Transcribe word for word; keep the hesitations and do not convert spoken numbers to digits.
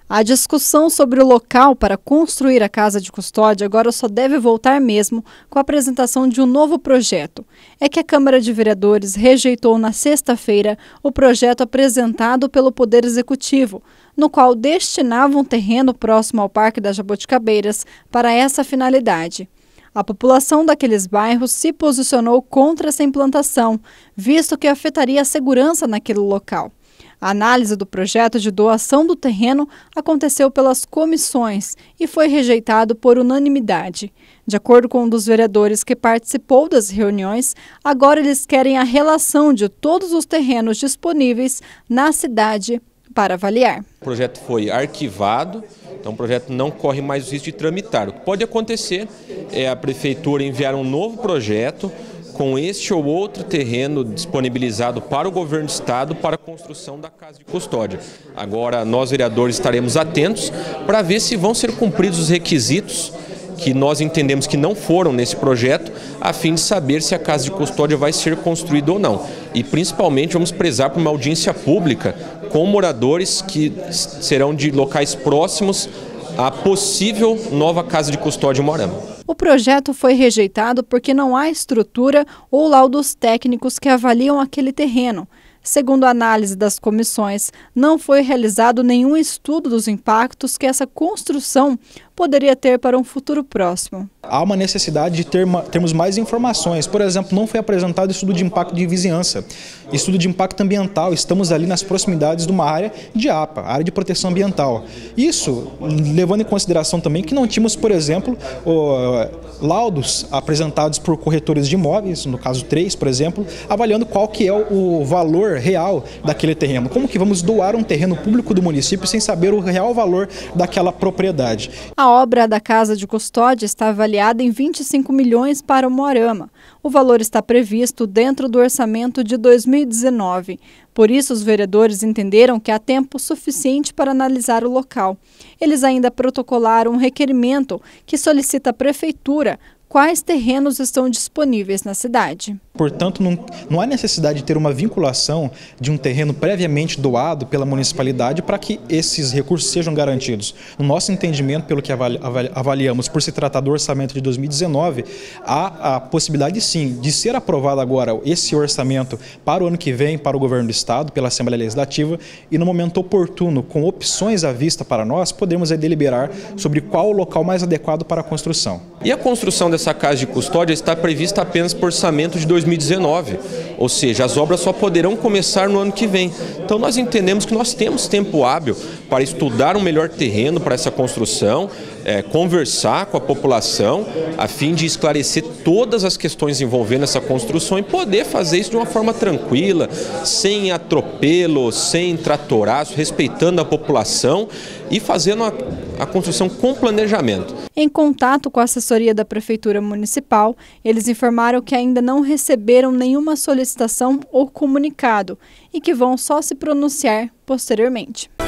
A discussão sobre o local para construir a casa de custódia agora só deve voltar mesmo com a apresentação de um novo projeto. É que a Câmara de Vereadores rejeitou na sexta-feira o projeto apresentado pelo Poder Executivo, no qual destinava um terreno próximo ao Parque das Jaboticabeiras para essa finalidade. A população daqueles bairros se posicionou contra essa implantação, visto que afetaria a segurança naquele local. A análise do projeto de doação do terreno aconteceu pelas comissões e foi rejeitado por unanimidade. De acordo com um dos vereadores que participou das reuniões, agora eles querem a relação de todos os terrenos disponíveis na cidade para avaliar. O projeto foi arquivado, então o projeto não corre mais o risco de tramitar. O que pode acontecer é a prefeitura enviar um novo projeto com este ou outro terreno disponibilizado para o governo do estado para a construção da casa de custódia. Agora, nós vereadores estaremos atentos para ver se vão ser cumpridos os requisitos que nós entendemos que não foram nesse projeto, a fim de saber se a casa de custódia vai ser construída ou não. E principalmente vamos prezar por uma audiência pública com moradores que serão de locais próximos à possível nova casa de custódia em Umuarama. O projeto foi rejeitado porque não há estrutura ou laudos técnicos que avaliam aquele terreno. Segundo a análise das comissões, não foi realizado nenhum estudo dos impactos que essa construção poderia ter para um futuro próximo. Há uma necessidade de ter, termos mais informações. Por exemplo, não foi apresentado estudo de impacto de vizinhança, estudo de impacto ambiental. Estamos ali nas proximidades de uma área de A P A, área de proteção ambiental. Isso levando em consideração também que não tínhamos, por exemplo, o, laudos apresentados por corretores de imóveis, no caso três, por exemplo, avaliando qual que é o valor real daquele terreno. Como que vamos doar um terreno público do município sem saber o real valor daquela propriedade? A obra da Casa de Custódia está avaliada em vinte e cinco milhões para Umuarama. O valor está previsto dentro do orçamento de dois mil e dezenove. Por isso, os vereadores entenderam que há tempo suficiente para analisar o local. Eles ainda protocolaram um requerimento que solicita à Prefeitura quais terrenos estão disponíveis na cidade. Portanto, não, não há necessidade de ter uma vinculação de um terreno previamente doado pela municipalidade para que esses recursos sejam garantidos. No nosso entendimento, pelo que avali, avali, avaliamos, por se tratar do orçamento de dois mil e dezenove, há a possibilidade sim de ser aprovado agora esse orçamento para o ano que vem, para o governo do estado, pela Assembleia Legislativa, e no momento oportuno, com opções à vista para nós, podemos aí deliberar sobre qual o local mais adequado para a construção. E a construção dessa casa de custódia está prevista apenas por orçamento de dois mil e dezenove, ou seja, as obras só poderão começar no ano que vem. Então nós entendemos que nós temos tempo hábil para estudar um melhor terreno para essa construção, é, conversar com a população, a fim de esclarecer todas as questões envolvendo essa construção e poder fazer isso de uma forma tranquila, sem atropelo, sem tratoraço, respeitando a população e fazendo a, a construção com planejamento. Em contato com a assessoria da Prefeitura Municipal, eles informaram que ainda não receberam nenhuma solicitação ou comunicado e que vão só se pronunciar posteriormente.